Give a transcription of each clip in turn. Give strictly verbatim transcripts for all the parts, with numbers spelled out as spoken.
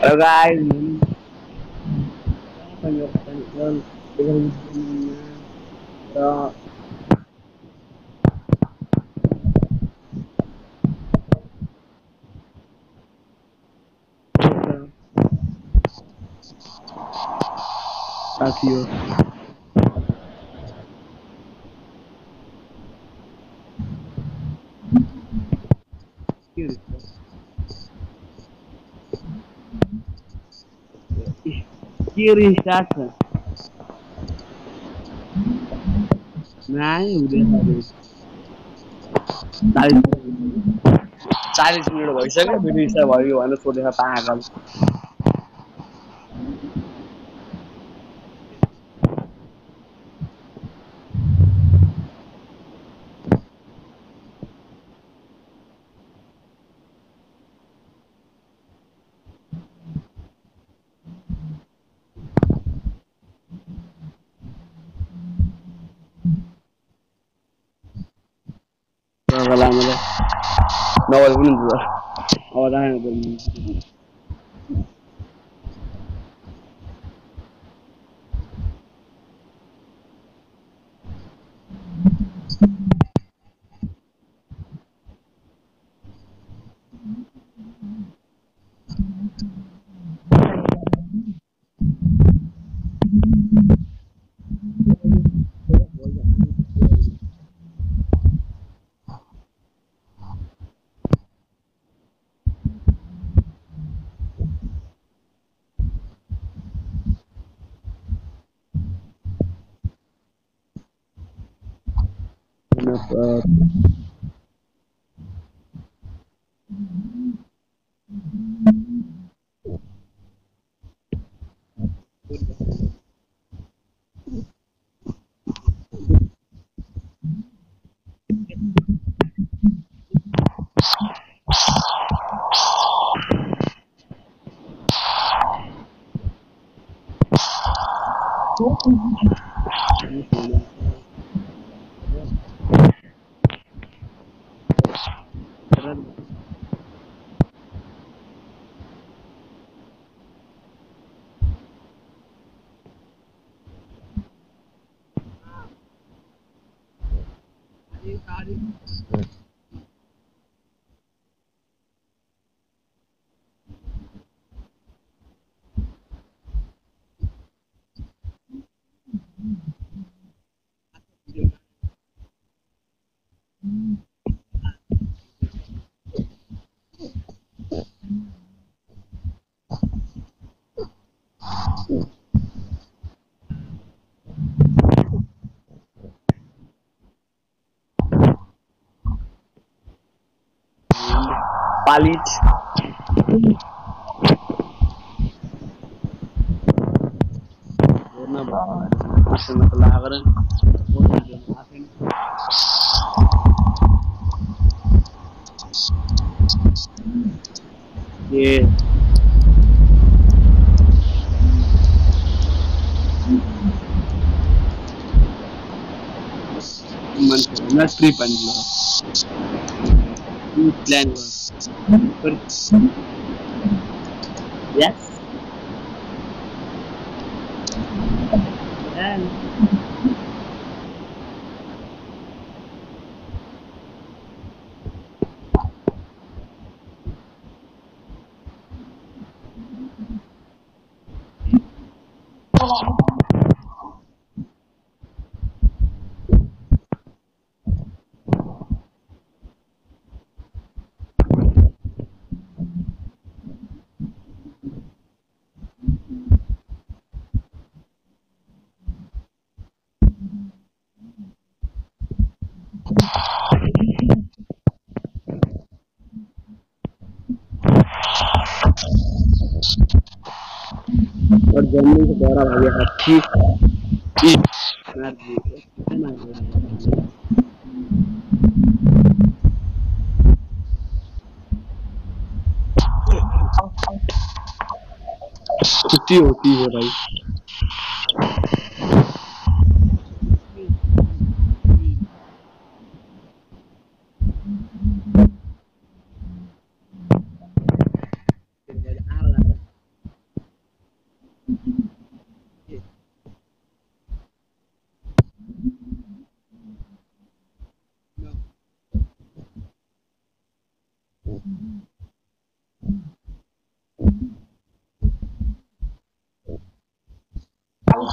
Halo guys, pengen dengan bro. Casio. Kiri, kiri saja. Nah, udah habis. चालीस चालीस minute भइसक्यो video start भयो भनेर सोधेको पागल मलाई नभए पनि हुन्छ अब राखेको पालिट हेर्न भएको लागेर ए मान्छेहरुमा ट्रिप हान्नु प्लान गर्नु यस और जर्मनी से दौरा भाई हाथी छुट्टी होती है भाई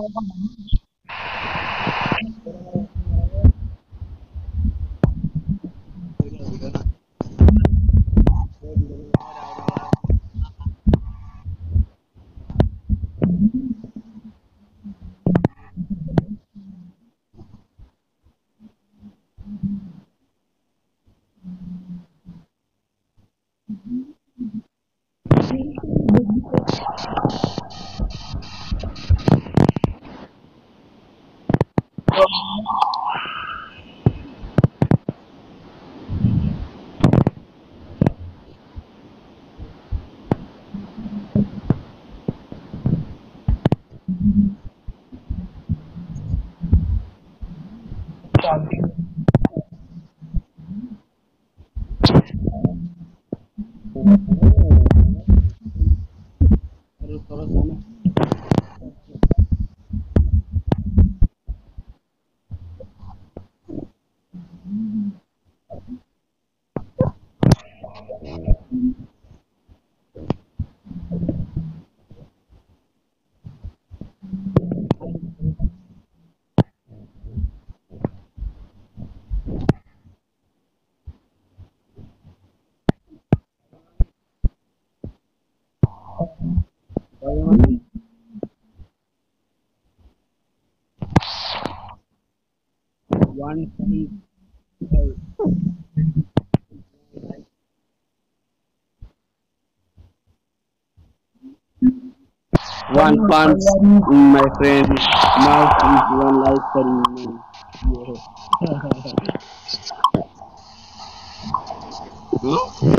Terus terus sana. Bagaimana? One point one punch in my friend mouth is one life for me. Huh?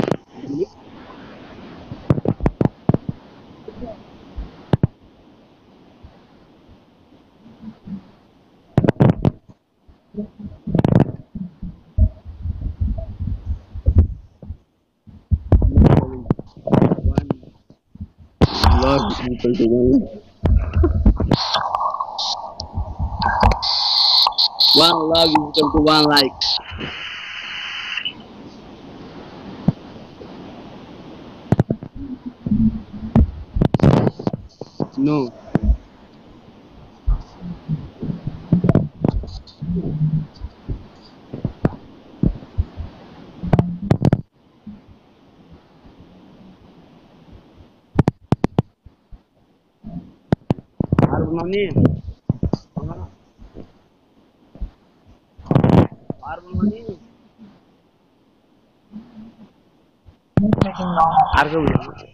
One love is equal to one. One love is equal to one like. No. Harmony. Harmony. Harmony.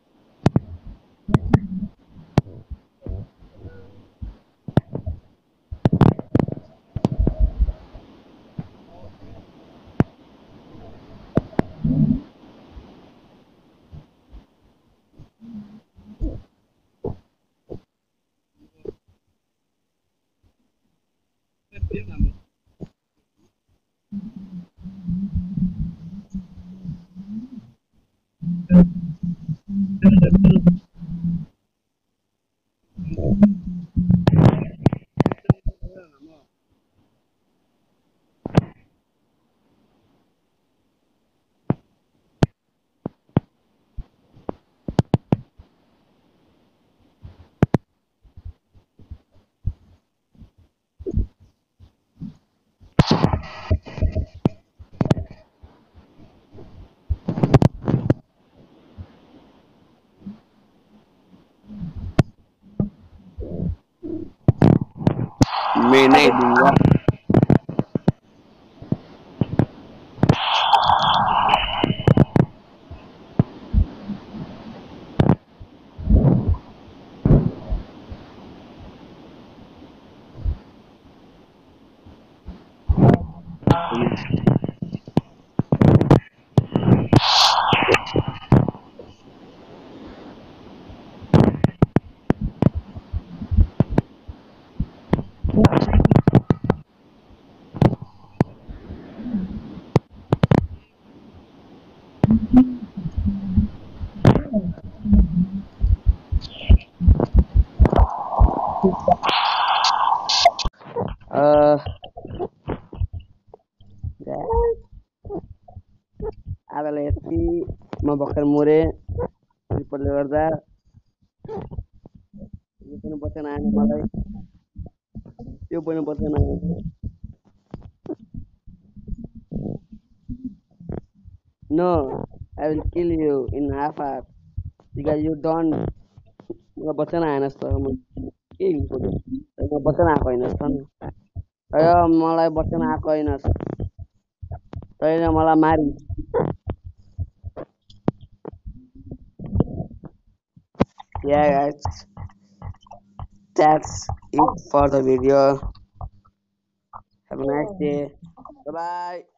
मैं नहीं दूंगा. Uh, ada lesi mabakar mure रिपोर्टले गर्दा यो पनि बचन आएन मलाई. त्यो पनि बच्चन आएन. No, I will kill you in half hour because you don't. मलाई बच्चन आएन जस्तो म के गर्नु मलाई बच्चन आएको होइन जस्तो नि अय मलाई बच्चन आएको होइन तैँले मलाई मारि yeah guys that's it for the video have a nice day bye bye